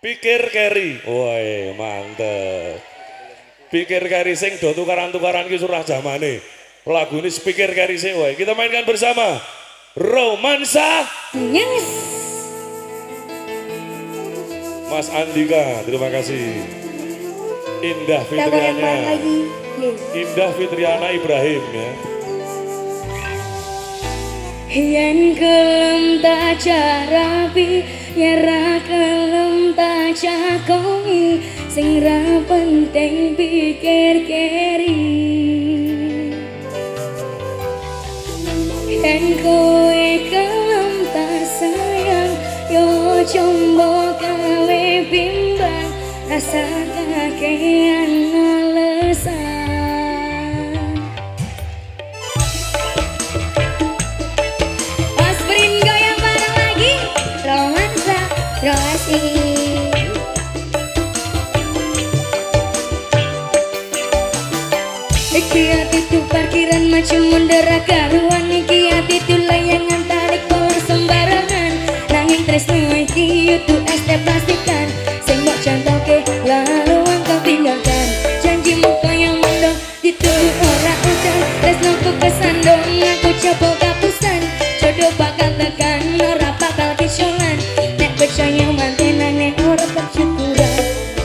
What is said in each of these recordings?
Pikir Keri. Woi, mantep. Pikir Keri sing do tukaran-tukaran ki surah jamane. Lagu ini Pikir Keri sing woi. Kita mainkan bersama. Romansa. Yes. Mas Andika, terima kasih. Indah Fitriana. Indah Fitriana Ibrahim ya. Yen kelem tak carapi, yara kelem tak cakongi, sing ra penting pikir keri. Yen kowe kelem tak sayang, yo coba kowe bimbang, rasa kakean alasan. Iki hati tu parkiran macam mundur karuan. Iki hati tu layangan tarik kolor sembarangan. Nanging tresno iki tu es teh plastikan. Sing mbok cantoke lalu engkau tinggalkan. Janjimu kaya mondok dituduh ora udan. Tresnoku kesandung aku coba kapusan. Jodoh bakal tekan ora bakal kisolan. Nek percaya mantenane ora bersyukuran.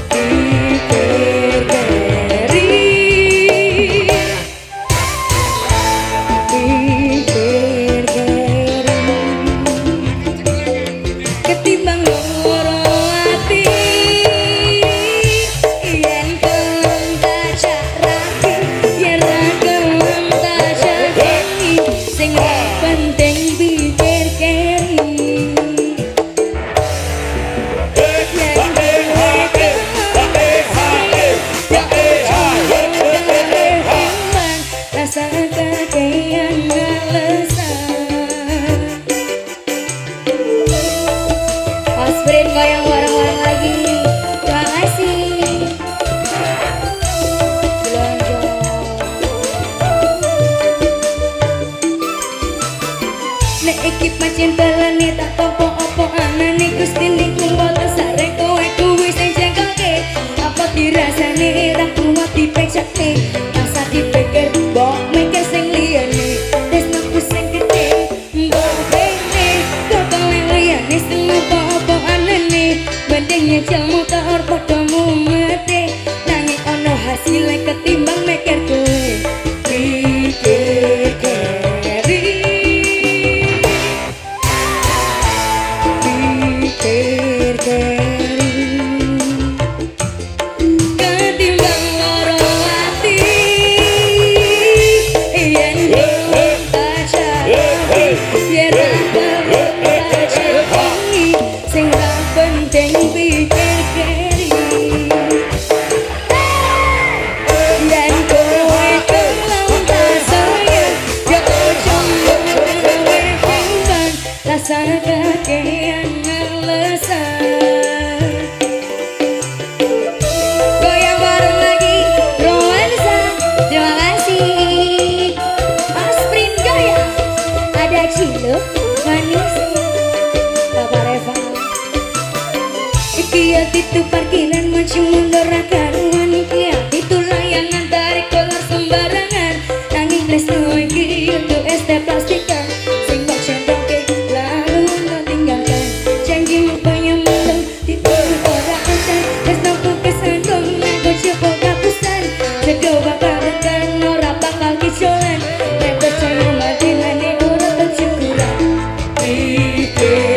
Itu parkiran macam mundur karuan. Iki hati tu layangan tarik kolor sembarangan. Nanging tresno iki untuk es teh plastikan. Sing mbok cantoke lalu engkau tinggalkan. Janjimu kaya mondok dituduh ora udan. Tresnoku kesandung aku coba kapusan. Jodoh bakal tekan ora bakal kisolan. Nek percaya mantenane ora bersyukuran.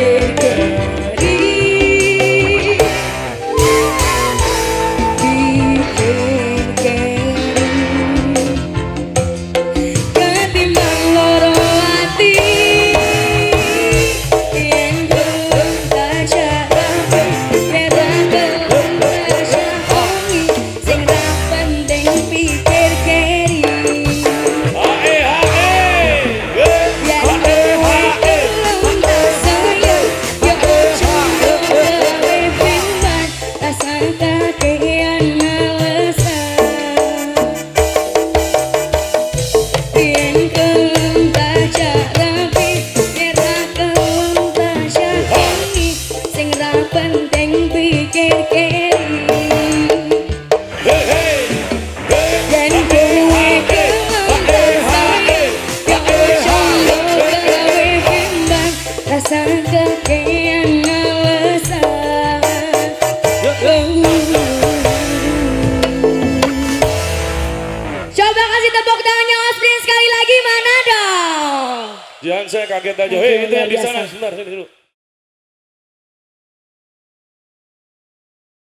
Pikir dong. Jangan saya kaget aja. Aduh, Hei, itu yang luar di sana biasa. sebentar sini dulu.